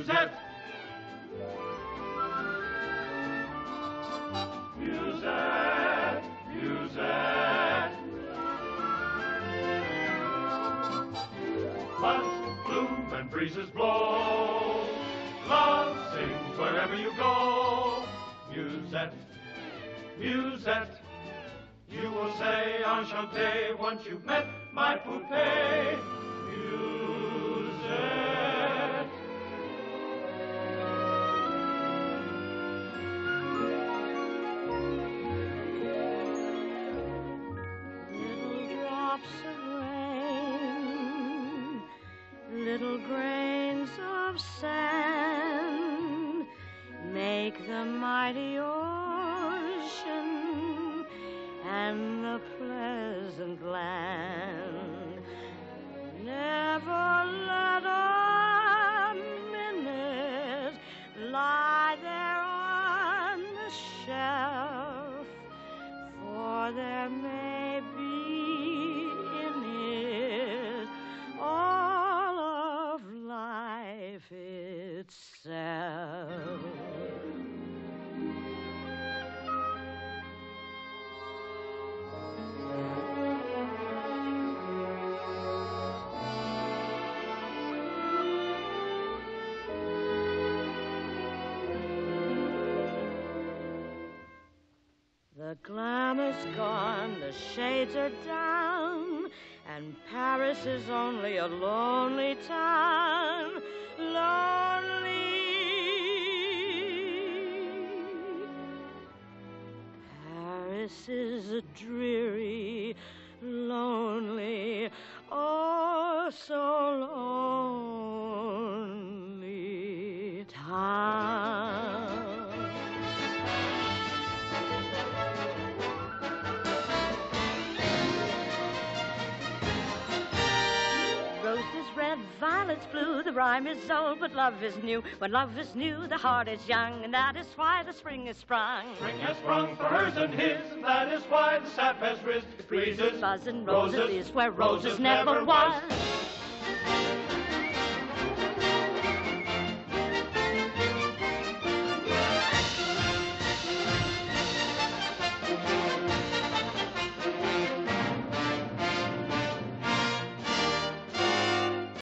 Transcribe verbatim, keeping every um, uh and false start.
Musette. Musette, Musette. Buds bloom and breezes blow. Love sings wherever you go. Musette, Musette. You will say enchanté once you've met my poupée. Musette. Little drops of rain, little grains of sand, make the mighty ocean and the pleasant land. Never let a minute lie there on the shelf, for there may be in it all of life itself. The glamour's gone, the shades are down, and Paris is only a lonely town. Lonely. Paris is a dreary, lonely, oh, so lonely town. Red, violets blue, the rhyme is old, but love is new. When love is new, the heart is young, and that is why the spring is sprung. Spring has sprung for hers and his, and that is why the sap has risen. It breezes, buzz and roses, roses is where roses, roses never was. was.